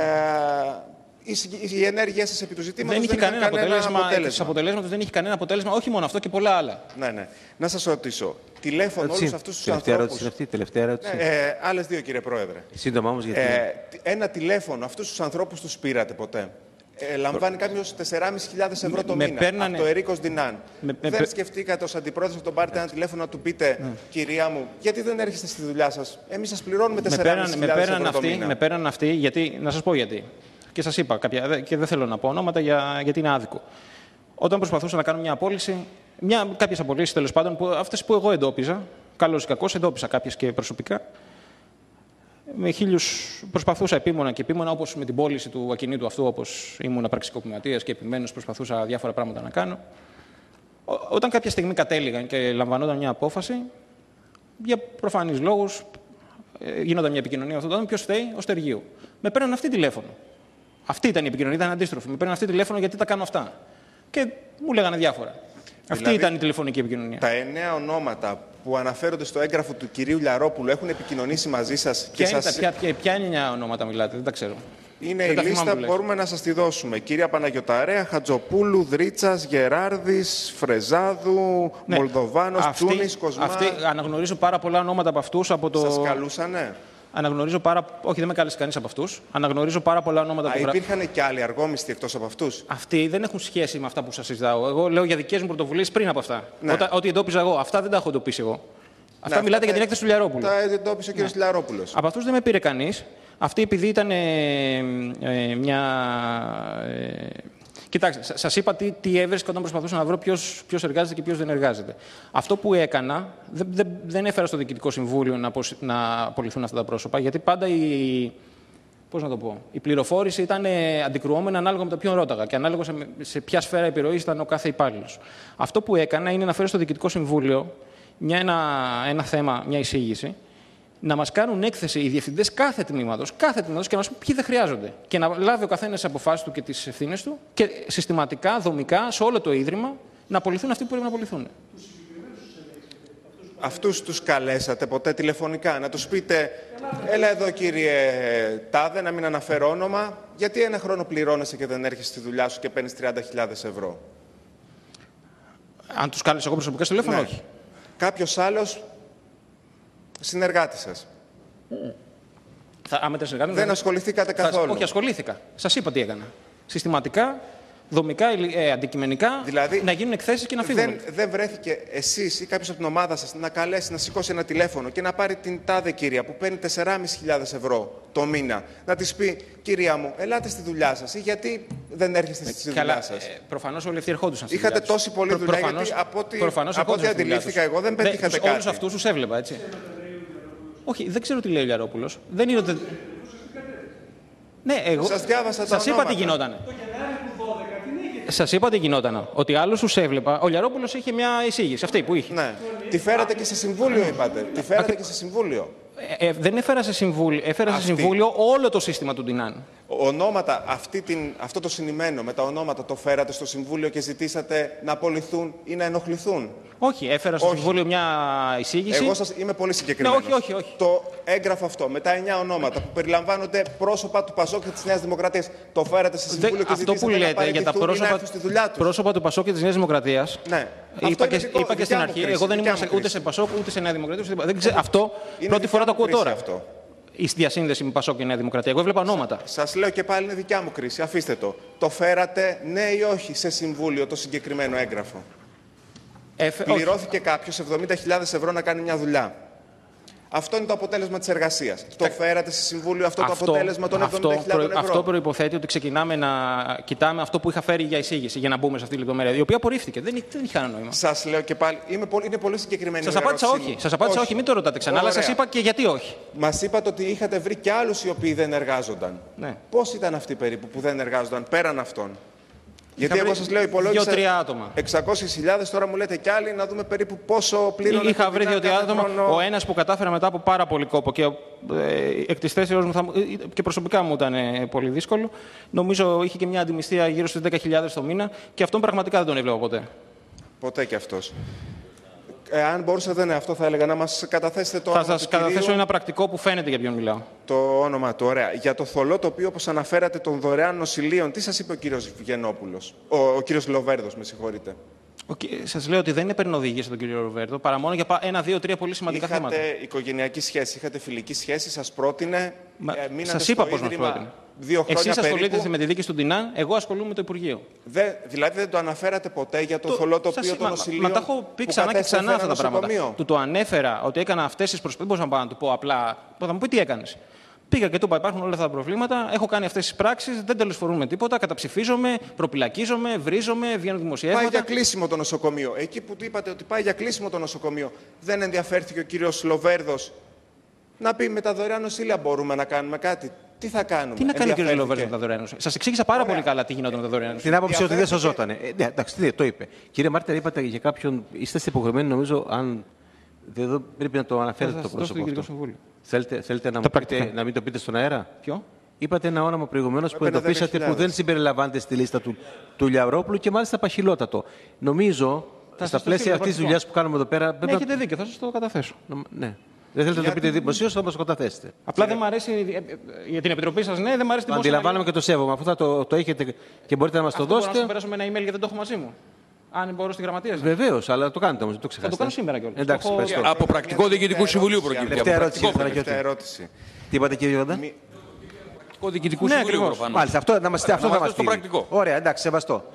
Η ενέργεια σας επί του ζητήματος δεν είχε κανένα αποτέλεσμα. Δεν είχε κανένα αποτέλεσμα, όχι μόνο αυτό και πολλά άλλα. Ναι. Να σας ρωτήσω. Τηλέφωνο όλους αυτούς τους ανθρώπους. Τελευταία ερώτηση. Άλλες δύο, κύριε Πρόεδρε. Σύντομα όμως, γιατί. Ένα τηλέφωνο, αυτούς τους ανθρώπους τους πήρατε ποτέ? Λαμβάνει κάποιος 4.500 ευρώ το μήνα από το Ερίκος Ντινάν. Δεν σκεφτήκατε ως αντιπρόεδρος να τον πάρετε ένα τηλέφωνο να του πείτε, κυρία μου, γιατί δεν έρχεστε στη δουλειά σας? Εμείς σας πληρώνουμε 4.500 ευρώ το μήνα. Με πέραν αυτοί, γιατί, να σας πω γιατί. Και σας είπα κάποια, και δεν θέλω να πω ονόματα γιατί είναι άδικο. Όταν προσπαθούσα να κάνω μια απόλυση, κάποιες απολύσεις τέλος πάντων, αυτές που εγώ εντόπιζα, καλώς ή κακώς, εντόπισα κάποιες και προσωπικά. Με 1000 προσπαθούσα επίμονα, όπως με την πώληση του ακινήτου αυτού, όπως ήμουν πραξικοπηματίας και επιμένως προσπαθούσα διάφορα πράγματα να κάνω. Όταν κάποια στιγμή κατέληγαν και λαμβανόταν μια απόφαση, για προφανείς λόγους, γινόταν μια επικοινωνία αυτόν τον άτομο, ποιος φταίει? Ο Στεργίου. Με παίρναν αυτή τηλέφωνο. Αυτή ήταν η επικοινωνία, ήταν αντίστροφη. Με παίρναν αυτή τηλέφωνο γιατί τα κάνω αυτά. Και μου λέγανε διάφορα. Αυτή ήταν η τηλεφωνική επικοινωνία. Τα 9 ονόματα που αναφέρονται στο έγγραφο του κυρίου Λιαρόπουλου έχουν επικοινωνήσει μαζί σας? Ποια είναι 9 ονόματα μιλάτε? Δεν τα ξέρω. Είναι η λίστα που μπορούμε να σας τη δώσουμε. Κυρία Παναγιωταρέα, Χατζοπούλου, Δρίτσας, Γεράρδης, Φρεζάδου, Μολδοβάνος, Τσούνης, Κοσμά. Αναγνωρίζω πάρα πολλά ονόματα από αυτούς. Σας καλούσανε? Όχι, δεν με κάλεσε κανείς από αυτούς. Αναγνωρίζω πάρα πολλά ονόματα που υπήρχαν και άλλοι αργόμιστοι εκτός από αυτούς? Αυτοί δεν έχουν σχέση με αυτά που σας συζητάω. Εγώ λέω για δικές μου πρωτοβουλίες πριν από αυτά. Ναι. Ό,τι εντόπιζα εγώ. Αυτά δεν τα έχω εντοπίσει εγώ. Αυτά μιλάτε για την έκθεση του Λιαρόπουλου. Τα εντόπισε ο κ. Λιαρόπουλος. Από αυτούς δεν με πήρε κανείς. Αυτοί επειδή ήταν μια. Κοιτάξτε, σας είπα τι έβρισκα όταν προσπαθούσα να βρω ποιος εργάζεται και ποιος δεν εργάζεται. Αυτό που έκανα, δεν έφερα στο Διοικητικό Συμβούλιο να απολυθούν αυτά τα πρόσωπα, γιατί πάντα η πληροφόρηση ήταν αντικρουόμενα ανάλογα με το ποιον ρώταγα και ανάλογα σε ποια σφαίρα επιρροής ήταν ο κάθε υπάλληλος. Αυτό που έκανα είναι να φέρω στο Διοικητικό Συμβούλιο ένα θέμα, μια εισήγηση, να μας κάνουν έκθεση οι διευθυντές κάθε τμήματος και να μας πούν ποιοι δεν χρειάζονται. Και να λάβει ο καθένας τις αποφάσεις του και τις ευθύνες του και συστηματικά, δομικά, σε όλο το Ίδρυμα, να απολυθούν αυτοί που πρέπει να απολυθούν. Αυτούς τους καλέσατε ποτέ τηλεφωνικά, να τους πείτε, έλα εδώ κύριε Τάδε, να μην αναφέρω όνομα, γιατί ένα χρόνο πληρώνεσαι και δεν έρχεσαι στη δουλειά σου και παίρνεις 30.000 ευρώ. Αν τους κάλεσα εγώ προσωπικά στο τηλέφωνο, Ναι. όχι. Κάποιος άλλος συνεργάτης σας. Δεν ασχοληθήκατε καθόλου. Όχι, ασχολήθηκα. Σας είπα τι έκανα. Συστηματικά, δομικά, αντικειμενικά, Δηλαδή, να γίνουν εκθέσεις και να φύγουν. Δεν βρέθηκε εσείς ή κάποιος από την ομάδα σας να καλέσει, να σηκώσει ένα τηλέφωνο και να πάρει την τάδε κυρία που παίρνει 4.500 ευρώ το μήνα, να της πει, κυρία μου, ελάτε στη δουλειά σας ή γιατί δεν έρχεστε στη δουλειά σας. Προφανώς όλοι αυτοί ερχόντουσαν στη Είχατε δουλειά τους. τόση πολλή δουλειά, γιατί από ό,τι αντιλήφθηκα εγώ δεν πετύχατε κάτι. Όλους αυτούς τους έβλεπα, έτσι. Όχι, δεν ξέρω τι λέει ο Λιαρόπουλος. Δεν είναι ότι... Ναι, εγώ... Σας διάβασα τα Σας είπα ονόματα. τι γινότανε. Σας είπα τι γινότανε. Ότι άλλους τους έβλεπα. Ο Λιαρόπουλος είχε μια εισήγηση, αυτή που είχε. Ναι. Τη φέρατε και σε συμβούλιο, είπατε. Τη φέρατε και σε συμβούλιο. Δεν έφερα σε συμβούλιο. Έφερα σε συμβούλιο όλο το σύστημα του Ντινάν. Ονόματα, αυτό το συνημμένο με τα ονόματα το φέρατε στο Συμβούλιο και ζητήσατε να απολυθούν ή να ενοχληθούν. Όχι, έφερα στο Συμβούλιο μια εισήγηση. Εγώ σας είμαι πολύ συγκεκριμένος. Ναι, όχι. Το έγγραφο αυτό με τα 9 ονόματα που περιλαμβάνονται πρόσωπα του Πασόκ και της Νέας Δημοκρατίας, το φέρατε σε Συμβούλιο και αυτό που ζητήσατε λέτε να για τα παραιτηθούν ή να έρθουν στη δουλειά τους. πρόσωπα του Πασόκ και της Νέας Δημοκρατίας. Ναι. Είπα και στην αρχή, εγώ δεν ήμουν ούτε σε Πασόκ ούτε σε Νέα Δημοκρατία. Αυτό πρώτη φορά το ακούω τώρα. Αυτό. Η διασύνδεση με Πασόκ και Νέα Δημοκρατία. Εγώ έβλεπα ονόματα. Σας λέω και πάλι είναι δικιά μου κρίση. Αφήστε το. Το φέρατε ναι ή όχι σε Συμβούλιο το συγκεκριμένο έγγραφο. Πληρώθηκε κάποιος 70.000 ευρώ να κάνει μια δουλειά. Αυτό είναι το αποτέλεσμα της εργασίας. Το φέρατε σε Συμβούλιο αυτό το αποτέλεσμα των 70.000 ευρώ. Αυτό προϋποθέτει ότι ξεκινάμε να κοιτάμε αυτό που είχα φέρει για εισήγηση, για να μπούμε σε αυτή τη λεπτομέρεια, η οποία απορρίφθηκε. Δεν είχε κανένα νόημα. Σας λέω και πάλι, είναι πολύ συγκεκριμένη Σας απάντησα όχι. Σας απάντησα όχι, μην το ρωτάτε ξανά, αλλά σας είπα και γιατί όχι. Μας είπατε ότι είχατε βρει και άλλους οι οποίοι δεν εργάζονταν. Ναι. Πώς ήταν αυτοί περίπου που δεν εργάζονταν πέραν αυτών? Γιατί εγώ σας λέω υπολόγισα 2-3 άτομα. 600.000, τώρα μου λέτε κι άλλοι, να δούμε περίπου πόσο πλήρωνε. Είχα βρει 2-3 άτομα. Ο ένας που κατάφερα μετά από πάρα πολύ κόπο και εκ της θέσεως μου και προσωπικά μου ήταν πολύ δύσκολο. Νομίζω είχε και μια αντιμισθία γύρω στις 10.000 το μήνα και αυτόν πραγματικά δεν τον έβλεπα ποτέ. Ποτέ κι αυτός. Αν μπορούσατε, ναι, αυτό θα έλεγα, να μας καταθέσετε το όνομα. Θα σας καταθέσω ένα πρακτικό που φαίνεται για ποιον μιλάω. Το όνομα του, ωραία. Για το θολό τοπίο, όπως αναφέρατε, των δωρεάν νοσηλείων, τι σας είπε ο κύριος Γενόπουλος, ο κύριος Λοβέρδος, με συγχωρείτε. Σας λέω ότι δεν έπαιρνε οδηγίες από τον κύριο Ροβέρδο, παρά μόνο για 1-2-3 πολύ σημαντικά θέματα. Είχατε οικογενειακή σχέση, είχατε φιλική σχέση, σας πρότεινε. Σας είπα πώς μας πρότεινε. 2 χρόνια Εσείς ασχολείστε περίπου. με τη δίκη του Ντινάν, εγώ ασχολούμαι με το Υπουργείο. Δηλαδή δεν το αναφέρατε ποτέ για το θολό τοπίο των νοσηλείων? Μα τα έχω πει ξανά και ξανά αυτά τα πράγματα. Του το ανέφερα ότι έκανα αυτές τις προσπάθειες. Δεν μπορούσα να του πω απλά. Θα μου πει τι έκανες. Πήγα και του είπα: υπάρχουν όλα αυτά τα προβλήματα. Έχω κάνει αυτές τις πράξεις, δεν τελεσφορούμε τίποτα. Καταψηφίζομαι, προπυλακίζομαι, βρίζομαι, βγαίνουν δημοσιεύματα. Πάει για κλείσιμο το νοσοκομείο. Εκεί που του είπατε ότι πάει για κλείσιμο το νοσοκομείο, δεν ενδιαφέρθηκε ο κύριος Λοβέρδος να πει με τα δωρεάν νοσήλια μπορούμε να κάνουμε κάτι? Τι θα κάνουμε? Τι να κάνει ο κύριος Λοβέρδος με τα δωρεάν νοσήλια? Σας εξήγησα πάρα πολύ καλά τι γινόταν με τα δωρεάν νοσήλια. Την άποψη ότι δεν σωζότανε. Ναι, εντάξει, το είπε. Κύριε Μάρτερ, είπατε για κάποιον. Είστε υποχρεωμένοι, νομίζω, αν. Δεν πρέπει να το αναφέρετε το πρόσωπο αυτό. Θέλετε να μην το πείτε στον αέρα? Ποιο? Είπατε ένα όνομα προηγουμένως που εντοπίσατε που δεν συμπεριλαμβάνεται στη λίστα του Λιαρόπουλου και μάλιστα παχυλότατο. Νομίζω στα πλαίσια αυτή τη δουλειά που κάνουμε εδώ πέρα. Ναι, έχετε δίκιο, θα σας το καταθέσω. Ναι. Δεν θέλετε να το πείτε δημοσίως, θα μας το καταθέσετε. Απλά δεν μου αρέσει για την επιτροπή σας, ναι, δεν μου αρέσει την αντιλαμβάνομαι και το σέβομαι. Αφού θα το έχετε και μπορείτε να μας το δώσετε. Μπορώ να σας περάσω με ένα email γιατί δεν το έχω μαζί μου. Αν μπορώ στη γραμματεία σας. Βεβαίως, αλλά το κάνετε όμως, δεν το ξεχάσετε. Θα το κάνω σήμερα κιόλας. Εντάξει, από πρακτικό Διοικητικού Συμβουλίου προκύπτει. Τελευταία ερώτηση. Τι είπατε, κύριε Ιωάννη? Πρακτικό Διοικητικού Συμβουλίου προφανώς. Μάλιστα, αυτό θα μας το πρακτικό. Ωραία, εντάξει, σεβαστό.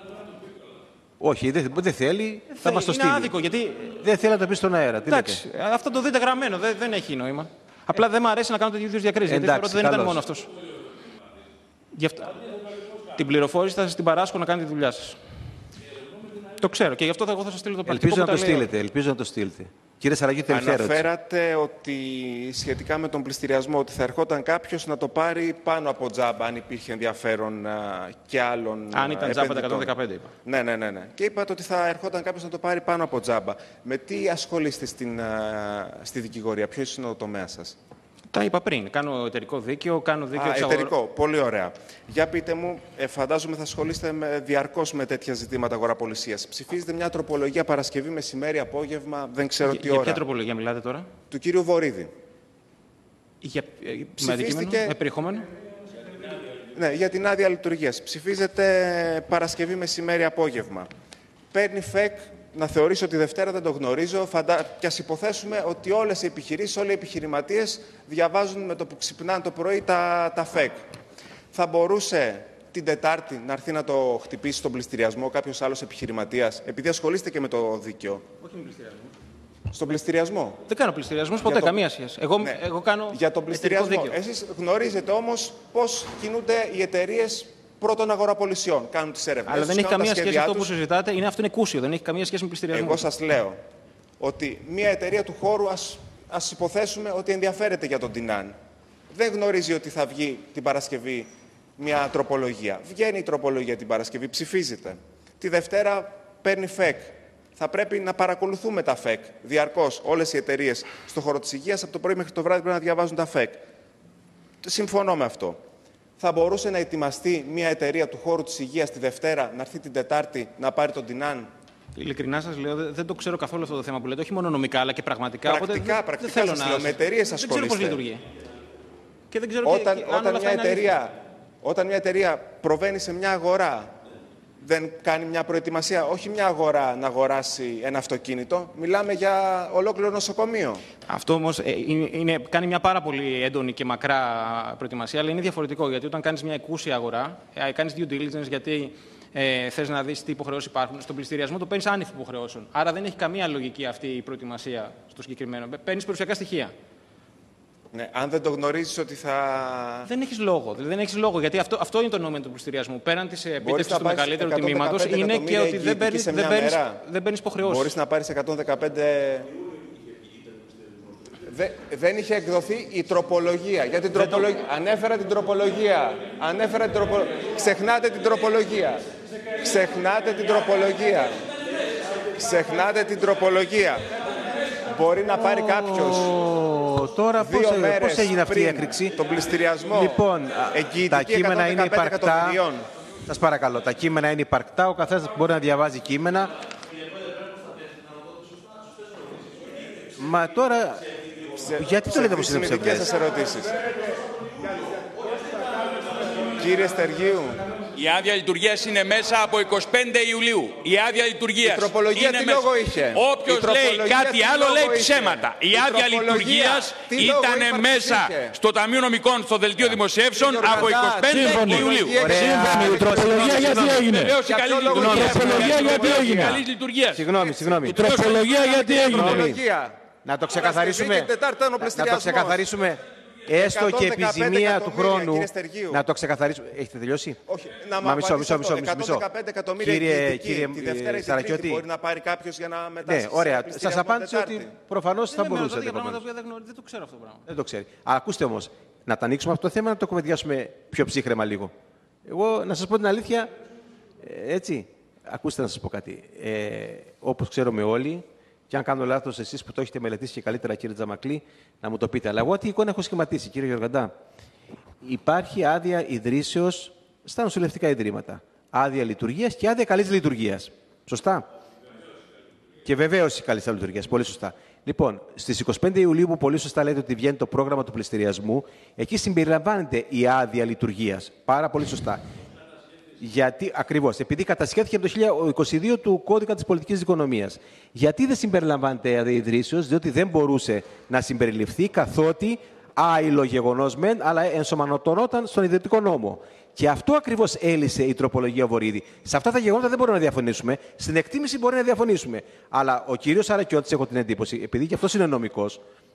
Όχι, δεν θέλει, θα μας το στείλει. Είναι άδικο, γιατί. Δεν θέλει να το πει στον αέρα. Εντάξει, αυτό το δείτε γραμμένο, δεν έχει νόημα. Απλά δεν μου αρέσει να κάνω τέτοιου είδους διακρίσεις. Γιατί θεωρώ ότι δεν ήταν μόνο αυτός. Την πληροφόρηση θα σας την παράσχω να κάνετε τη δουλειά σας. Το ξέρω και γι' αυτό εγώ θα σας στείλω το πρακτικό. Ελπίζω να το στείλετε. Κύριε Σαραγιώτη, τελευταία ερώτηση. Αναφέρατε ότι σχετικά με τον πληστηριασμό, ότι θα ερχόταν κάποιος να το πάρει πάνω από τζάμπα, αν υπήρχε ενδιαφέρον και άλλων. Αν ήταν τζάμπα τα 115, είπα. Ναι. Και είπατε ότι θα ερχόταν κάποιος να το πάρει πάνω από τζάμπα. Με τι ασχολείστε στη δικηγορία, ποιος είναι ο τομέας σας? Τα είπα πριν. Κάνω εταιρικό δίκαιο, κάνω δίκαιο της αγοράς. Εταιρικό. Πολύ ωραία. Για πείτε μου, φαντάζομαι θα ασχολείστε διαρκώς με τέτοια ζητήματα αγοραπολισίας. Ψηφίζετε μια τροπολογία Παρασκευή, μεσημέρι, απόγευμα, δεν ξέρω τι ώρα. Για ποια τροπολογία μιλάτε τώρα? Του κύριου Βορίδη. Με αντικείμενο, με περιεχόμενο. Ναι, για την άδεια λειτουργίας. Ψηφίζετε Παρασκευή, μεσημέρι, απόγευμα. Παίρνει ΦΕΚ. Να θεωρήσω ότι Δευτέρα δεν το γνωρίζω. Και ας υποθέσουμε ότι όλες οι επιχειρήσεις, όλοι οι επιχειρηματίες διαβάζουν με το που ξυπνάνε το πρωί τα ΦΕΚ. Θα μπορούσε την Τετάρτη να έρθει να το χτυπήσει στον πληστηριασμό κάποιος άλλος επιχειρηματίας, επειδή ασχολείστε και με το δίκαιο? Όχι με πληστηριασμό. Στον πληστηριασμό. Δεν κάνω πληστηριασμούς ποτέ, καμία σχέση. Εγώ κάνω για τον πληστηριασμό. Εσείς γνωρίζετε όμως πώς κινούνται οι εταιρείες πρώτων αγοραπολισιών. Κάνουν τις έρευνες. Αλλά δεν έχει καμία σχέση αυτό που συζητάτε. Αυτό είναι κούσιο. Δεν έχει καμία σχέση με πληστηριασμό. Εγώ σας λέω ότι μια εταιρεία του χώρου, ας υποθέσουμε ότι ενδιαφέρεται για τον Τινάν. Δεν γνωρίζει ότι θα βγει την Παρασκευή μια τροπολογία. Βγαίνει η τροπολογία την Παρασκευή, ψηφίζεται. Τη Δευτέρα παίρνει ΦΕΚ. Θα πρέπει να παρακολουθούμε τα ΦΕΚ διαρκώς. Όλες οι εταιρείες στον χώρο της υγείας από το πρωί μέχρι το βράδυ πρέπει να διαβάζουν τα ΦΕΚ. Συμφωνώ με αυτό. Θα μπορούσε να ετοιμαστεί μια εταιρεία του χώρου της υγείας τη Δευτέρα, να έρθει την Τετάρτη να πάρει τον Τινάν? Ειλικρινά σας λέω, δεν το ξέρω καθόλου αυτό το θέμα που λέτε. Όχι μόνο νομικά, αλλά και πραγματικά. Πρακτικά θέλω να... με εταιρείες ασχολείστε. Δεν ξέρω πώς λειτουργεί. Και δεν ξέρω όταν μια εταιρεία προβαίνει σε μια αγορά, δεν κάνει μια προετοιμασία, όχι μια αγορά να αγοράσει ένα αυτοκίνητο, μιλάμε για ολόκληρο νοσοκομείο. Αυτό όμως κάνει μια πάρα πολύ έντονη και μακρά προετοιμασία, αλλά είναι διαφορετικό, γιατί όταν κάνεις μια εκούσια αγορά, κάνεις due diligence γιατί θες να δεις τι υποχρεώσεις υπάρχουν. Στον πληστηριασμό το παίρνεις άνευ υποχρεώσεων. Άρα δεν έχει καμία λογική αυτή η προετοιμασία στο συγκεκριμένο. Παίρνεις περιουσιακά στοιχεία. Ναι, αν δεν το γνωρίζεις ότι θα... Δεν έχεις λόγο. Δεν έχεις λόγο, γιατί αυτό είναι το νόημα του πληστηριασμού. Πέραν της επίτευξης του μεγαλύτερου τιμήματος, είναι και ότι δεν παίρνεις υποχρεώσεις. Μπορείς να πάρεις 115... Δεν είχε εκδοθεί η τροπολογία. Για την τροπολογία. Ανέφερα την τροπολογία. Ξεχνάτε την τροπολογία. Ξεχνάτε την τροπολογία. Μπορεί να πάρει κάποιος. Τώρα πώς έγινε αυτή η έκρηξη? Τον πληστηριασμό. Λοιπόν, τα κείμενα είναι υπαρκτά. Σας παρακαλώ, τα κείμενα είναι υπαρκτά. Ο καθένας μπορεί να διαβάζει κείμενα. Μα τώρα, γιατί το λέτε πως είναι ψευδές? Σας ερωτήσεις. Κύριε Στεργίου. Η άδεια λειτουργίας είναι μέσα από 25 Ιουλίου. Η άδεια λειτουργίας. Η τροπολογία τι λόγο είχε? Όποιος λέει κάτι άλλο λέει ψέματα. Η άδεια λειτουργίας ήταν μέσα στο Ταμείο Νομικών, στο Δελτίο Δημοσιεύσεων από 25 Ιουλίου. Σύμφωνη. Η τροπολογία γιατί έγινε? Συγγνώμη. Η τροπολογία γιατί έγινε? Να το ξεκαθαρίσουμε. Έστω και επιζημία του χρόνου. Να το ξεκαθαρίσουμε. Έχετε τελειώσει? Όχι. Μισό. 115 εκατομμύρια κύριε Σαρακιώτη. Μπορεί να πάρει κάποιος για να μετάσχει. Ναι, ωραία. Σας απάντησε ότι προφανώς θα μπορούσε. Δεν το ξέρω αυτό το πράγμα. Δεν το ξέρει. Ακούστε όμως, να τα ανοίξουμε αυτό το θέμα, να το κουβεντιάσουμε πιο ψύχραιμα λίγο. Εγώ, να σας πω την αλήθεια, έτσι. Ακούστε να σας πω κάτι. Όπως ξέρουμε όλοι, και αν κάνω λάθος, εσείς που το έχετε μελετήσει και καλύτερα, κύριε Τζαμακλή, να μου το πείτε. Αλλά εγώ τι εικόνα έχω σχηματίσει, κύριε Γεωργαντά? Υπάρχει άδεια ιδρύσεως στα νοσηλευτικά ιδρύματα. Άδεια λειτουργίας και άδεια καλής λειτουργίας. Σωστά? Και βεβαίως η καλής λειτουργίας. Πολύ σωστά. Λοιπόν, στις 25 Ιουλίου, που πολύ σωστά λέτε ότι βγαίνει το πρόγραμμα του πληστηριασμού, εκεί συμπεριλαμβάνεται η άδεια λειτουργίας. Πάρα πολύ σωστά. Γιατί, ακριβώς, επειδή κατασχέθηκε από το 1922 του κώδικα της πολιτικής οικονομίας. Γιατί δεν συμπεριλαμβάνεται η άδεια ιδρύσεως? Διότι δεν μπορούσε να συμπεριληφθεί, καθότι άειλο γεγονός μεν, αλλά ενσωματωνόταν στον ιδιωτικό νόμο. Και αυτό ακριβώς έλυσε η τροπολογία Βορίδη. Σε αυτά τα γεγονότα δεν μπορούμε να διαφωνήσουμε. Στην εκτίμηση μπορεί να διαφωνήσουμε. Αλλά ο κύριος Σαρακιώτης, έχω την εντύπωση, επειδή και αυτός είναι νομικός,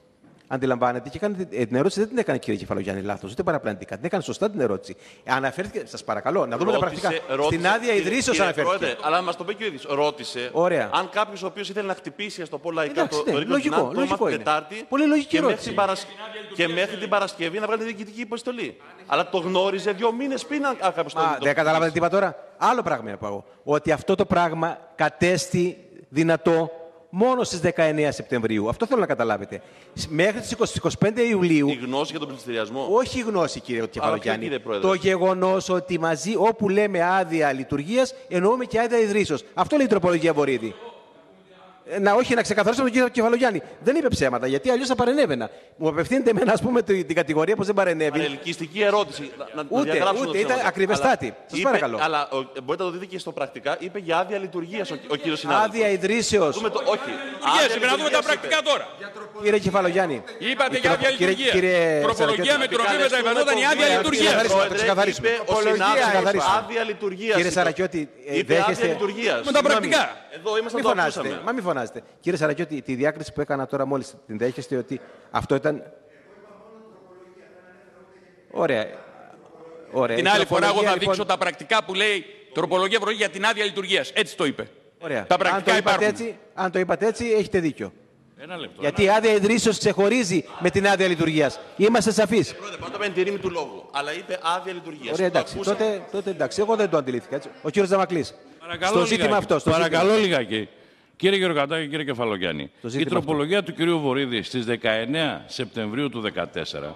Αντιλαμβάνετε, και έκανε την ερώτηση, δεν την έκανε κύριε Κεφαλογιάννη λάθος, ούτε παραπλανητικά. Την έκανε σωστά την ερώτηση. Αναφέρθηκε, σας παρακαλώ, να δούμε τα πρακτικά. Στην άδεια ιδρύσεως αναφέρθηκε. Πρόεδρε, αλλά μας το πει και ο ίδιος. Ρώτησε αν κάποιος ο οποίος ήθελε να χτυπήσει, ας το πω λαϊκά, το ρίκο την Τετάρτη και μέχρι την Παρασκευή να βγάλει τη διοικητική υποστολή. Αλλά το γνώριζε 2 μήνες πριν κάποιος το. Δεν καταλάβατε τι είπα τώρα. Άλλο πράγμα είπα εγώ. Ότι αυτό το πράγμα κατέστη δυνατό μόνο στις 19 Σεπτεμβρίου. Αυτό θέλω να καταλάβετε. Μέχρι τις 25 Ιουλίου. Η γνώση για τον πληστηριασμό. Όχι η γνώση, κύριε Κεφαλογιάννη. Το γεγονός ότι μαζί, όπου λέμε άδεια λειτουργίας, εννοούμε και άδεια ιδρύσεως. Αυτό λέει η τροπολογία Βορίδη. Όχι, να ξεκαθαρίσω τον κύριο Κεφαλογιάννη. Δεν είπε ψέματα, γιατί αλλιώς θα παρενέβαινα. Μου απευθύνεται εμένα, ας πούμε, την κατηγορία πως δεν παρενέβη. Ελκυστική ερώτηση. Ούτε, ήταν ακριβεστάτη. Σας παρακαλώ. Αλλά μπορείτε να το δείτε και στο πρακτικά. Είπε για άδεια λειτουργίας ο κύριος συνάδελφος. Άδεια ιδρύσεως. Όχι. Να δούμε τα πρακτικά τώρα. Κύριε Κεφαλογιάννη. Είπατε για άδεια λειτουργίας. Τροπολογία με την οποία μεταφερόταν η άδεια λειτουργίας. Είπε ο συνάδελφος άδεια λειτουργίας. Κύριε Σαρακιώτη, δέχεστε. Με τα πρακτικά. Εδώ είμαστε το ακούσαμε. Μα μην φωνάζετε. Κύριε Σαρακιώτη, τη διάκριση που έκανα τώρα μόλις την δέχεστε ότι αυτό ήταν. Ωραία. Την άλλη φορά εγώ θα δείξω τα πρακτικά που λέει τροπολογία για την άδεια λειτουργίας. Έτσι το είπε. Ωραία. Τα πρακτικά υπάρχουν. Αν το είπατε έτσι, έχετε δίκιο. Ένα λεπτό. Γιατί η άδεια ιδρύσεως ξεχωρίζει με την άδεια λειτουργίας. Είμαστε σαφείς. Πρώτα με τη ρήμη του λόγου. Αλλά είπε άδεια λειτουργίας. Ωραία, εντάξει. Τότε εντάξει. Εγώ δεν το αντιλήφθηκα. Έτσι. Ο κύριος Δαμακλής. Στο ζήτημα αυτό. Παρακαλώ λιγάκι. Κύριε Γεωργατάκη και κύριε Κεφαλογιάννη, η τροπολογία του κυρίου Βορίδη στις 19 Σεπτεμβρίου του 2014.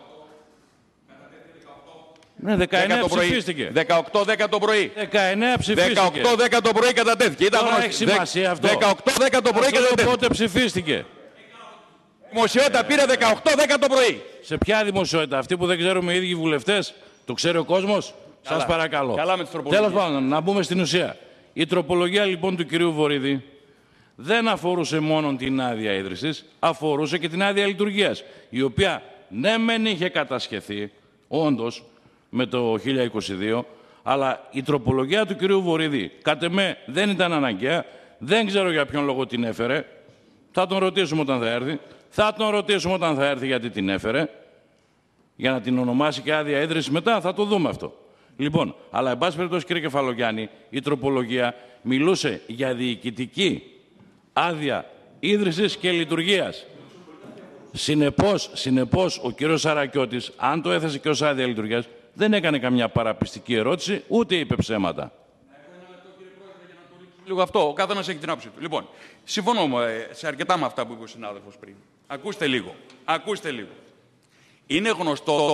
Ναι, 19 ψηφίστηκε. 18-10 το πρωί. 19 ψηφίστηκε. 18-10 το πρωί κατατέθηκε. Ήταν γνωστή. Έχει σημασία αυτό. 18-10 το πρωί κατατέθηκε. Πότε ψηφίστηκε. Δημοσιότητα πήρε 18-10 το πρωί. Σε ποια δημοσιότητα, αυτή που δεν ξέρουμε οι ίδιοι βουλευτές, το ξέρει ο κόσμος. Σας παρακαλώ. Καλά με τις τροπολογίες. Τέλος πάντων, να μπούμε στην ουσία. Η τροπολογία λοιπόν του κυρίου Βορίδη δεν αφορούσε μόνο την άδεια ίδρυσης, αφορούσε και την άδεια λειτουργίας, η οποία ναι μεν είχε κατασχεθεί, όντως, με το 1022, αλλά η τροπολογία του κυρίου Βορίδη, κατ' εμέ, δεν ήταν αναγκαία, δεν ξέρω για ποιον λόγο την έφερε, θα τον ρωτήσουμε όταν θα έρθει, γιατί την έφερε, για να την ονομάσει και άδεια ίδρυση μετά, θα το δούμε αυτό. Λοιπόν, αλλά εν πάση περιπτώσει, κύριε Κεφαλογιάννη, η τροπολογία μιλούσε για διοικητική άδεια ίδρυσης και λειτουργίας. Συνεπώς, ο κύριος Σαρακιώτης, αν το έθεσε και ως άδεια λειτουργίας, δεν έκανε καμιά παραπιστική ερώτηση, ούτε είπε ψέματα. Λίγο αυτό, ο καθένας έχει την άποψη του. Λοιπόν, συμφωνώ σε αρκετά με αυτά που είπε ο συνάδελφος πριν. Ακούστε λίγο. Είναι γνωστό